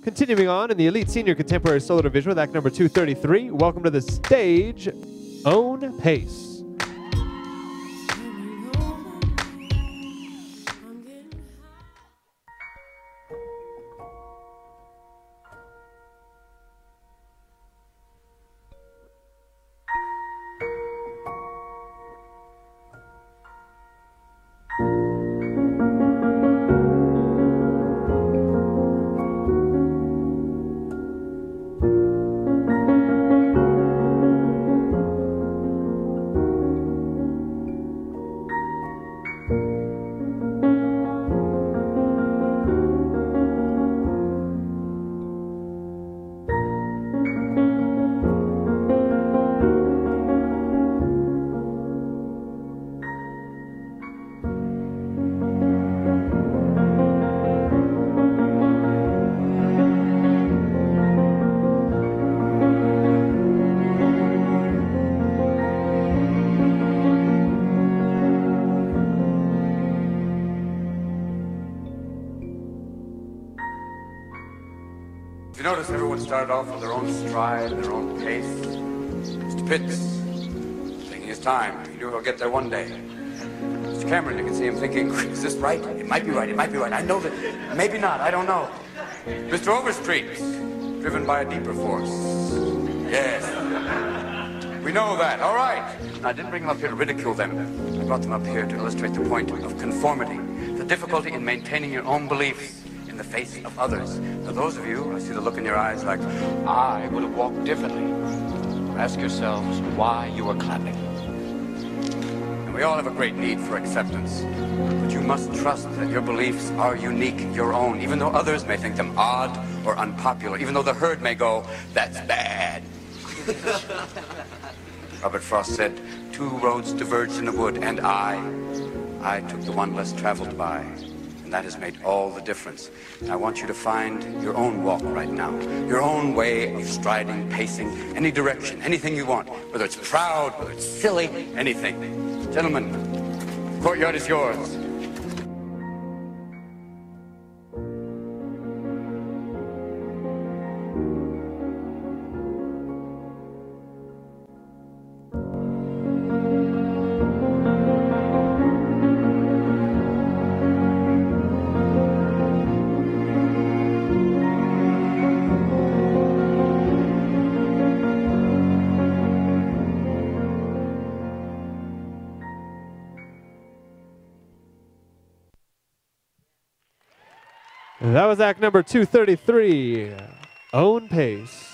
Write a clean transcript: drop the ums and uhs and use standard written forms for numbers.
Continuing on in the Elite Senior Contemporary Solo Division with act number 233, welcome to the stage, Own Pace. If you notice, everyone started off with their own stride, their own pace. Mr. Pitts, taking his time. He knew he'll get there one day. Mr. Cameron, you can see him thinking, is this right? It might be right, it might be right. I know that. Maybe not, I don't know. Mr. Overstreet, driven by a deeper force. Yes. We know that, all right. I didn't bring them up here to ridicule them. I brought them up here to illustrate the point of conformity, the difficulty in maintaining your own beliefs in the face of others. Now, those of you, I see the look in your eyes like, I would have walked differently. Ask yourselves why you are clapping. And we all have a great need for acceptance. But you must trust that your beliefs are unique, your own, even though others may think them odd or unpopular, even though the herd may go, that's bad. Robert Frost said, 2 roads diverged in a wood, and I took the one less traveled by. That has made all the difference. And I want you to find your own walk right now, your own way of striding, pacing, any direction, anything you want, whether it's proud, whether it's silly, anything. Gentlemen, the courtyard is yours. That was act number 233, Own Pace.